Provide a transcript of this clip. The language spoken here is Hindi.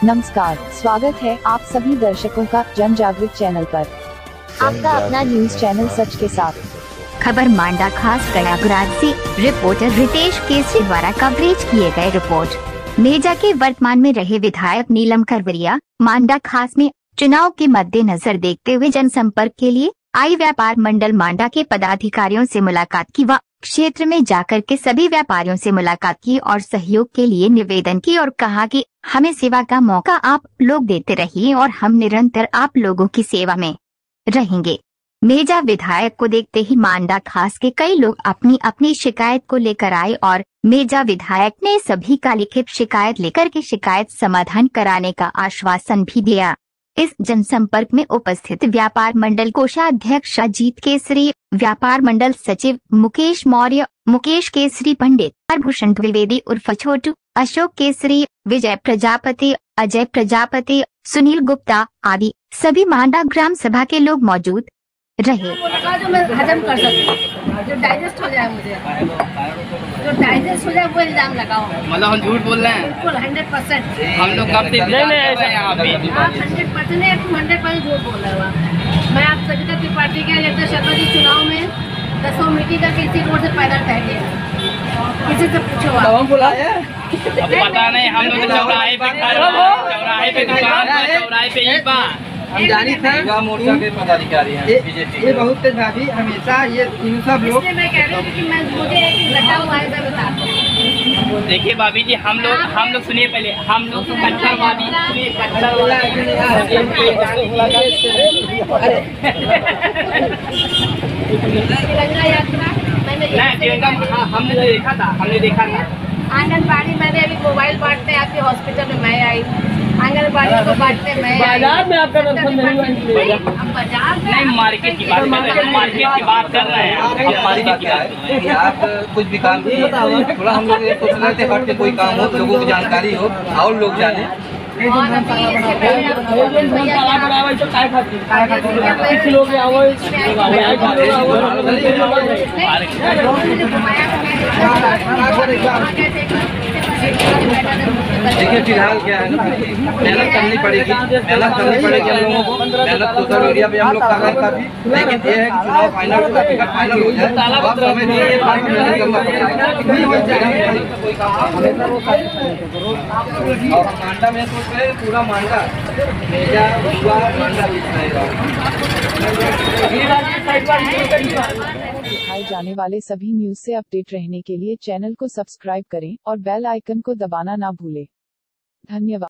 नमस्कार, स्वागत है आप सभी दर्शकों का जन जागृत चैनल पर। आपका अपना न्यूज चैनल सच के साथ। खबर मांडा खास प्रयागराज से रिपोर्टर रितेश केसरी द्वारा कवरेज किए गए रिपोर्ट। मेजा के वर्तमान में रहे विधायक नीलम करवरिया मांडा खास में चुनाव के मद्देनजर देखते हुए जनसंपर्क के लिए आई व्यापार मंडल मांडा के पदाधिकारियों से मुलाकात की व क्षेत्र में जाकर के सभी व्यापारियों से मुलाकात की और सहयोग के लिए निवेदन की और कहा कि हमें सेवा का मौका आप लोग देते रहिए और हम निरंतर आप लोगों की सेवा में रहेंगे। मेजा विधायक को देखते ही मांडा खास के कई लोग अपनी अपनी शिकायत को लेकर आए और मेजा विधायक ने सभी का लिखित शिकायत लेकर के शिकायत समाधान कराने का आश्वासन भी दिया। इस जनसंपर्क में उपस्थित व्यापार मंडल कोषाध्यक्ष अजीत केसरी, व्यापार मंडल सचिव मुकेश मौर्य, मुकेश केसरी पंडित, हरभूषण द्विवेदी उर्फ छोटू, अशोक केसरी, विजय प्रजापति, अजय प्रजापति, सुनील गुप्ता आदि सभी मांडा ग्राम सभा के लोग मौजूद रहे। जो मैं हजम कर सकूं, जो डाइजेस्ट हो जाए, मुझे जो डाइजेस्ट हो जाए वो इल्जाम लगाओ। मतलब हम झूठ बोल रहे हैं? बिल्कुल 100%। हम लोग कब से आप 100% है, 200% झूठ बोल रहे हो। मैं आप सविता त्रिपाठी के लेते शर्मा जी चुनाव में 10 मिट्टी का किसी रोड से पैदल टह गया, किसी से पूछो आप। पता नहीं, हम लोग चौराहे पे चौराहे पे दुकान पर चौराहे पे ही बा हम जानी थे मोर्चा के पदाधिकारी हैं बीजेपी। ये बहुत तेज भाभी हमेशा ये इन सब लोग। मैं कह रही हूँ कि मैं मुझे एक घटा हुआ है मैं बताता हूँ। देखिए भाभी जी, हम लोग सुनिए पहले, हम लोग कट्टरवादी तिरंगा यात्रा हमने देखा था। आंगनबाड़ी मैंने अभी मोबाइल बांटने आपके हॉस्पिटल में मैं आई, आंगनबाड़ी को बांटने मैं बाजार में आपका बाजार नहीं, मार्केट की बात कर रहे हैं, मार्केट की बात कर रहे हैं। आप कुछ भी काम थोड़ा हम लोग सोच रहे थे हट के कोई काम हो, लोगों की जानकारी हो और लोग जाने। देखिए फिलहाल क्या है ना, मेहनत करनी पड़ेगी हम लोगों को। मेहनत सोशल मीडिया पे हम लोग कर रहे हैं काफी, लेकिन ये है कि चुनाव फाइनल हो जाए तो आप समय दीजिए, मेहनत करना पड़ेगा। और मांडा में सोच रहे पूरा मांडा मेजा हुआ मांडा दिखाए जाने वाले सभी न्यूज से अपडेट रहने के लिए चैनल को सब्सक्राइब करें और बेल आइकन को दबाना ना भूलें। धन्यवाद।